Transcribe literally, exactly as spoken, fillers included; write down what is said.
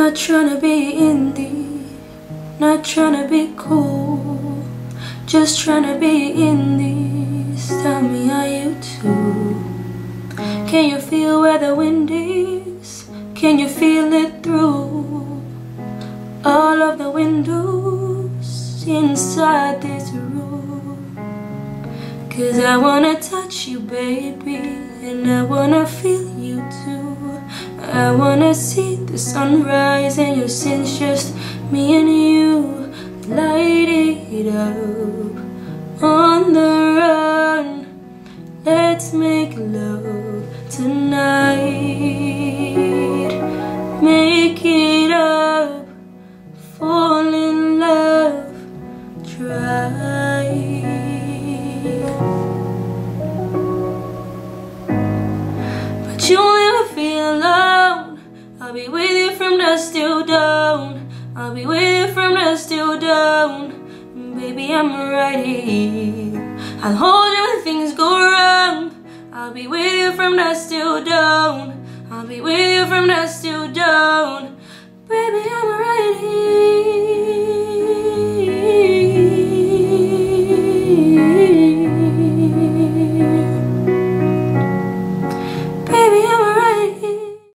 Not tryna be indie, not tryna be cool, just tryna be indies. Tell me, are you too? Can you feel where the wind is? Can you feel it through all of the windows inside this room? 'Cause I wanna touch you, baby, and I wanna feel you too. I wanna see the sunrise and your sins, just me and you. Light it up on the run. Let's make love tonight. Make it up, fall in love, try. But you'll never feel alone. I'll be with you from dusk till dawn. I'll be with you from dusk till dawn. Baby, I'm right here. I'll hold you when things go wrong. I'll be with you from dusk till dawn. I'll be with you from dusk till dawn.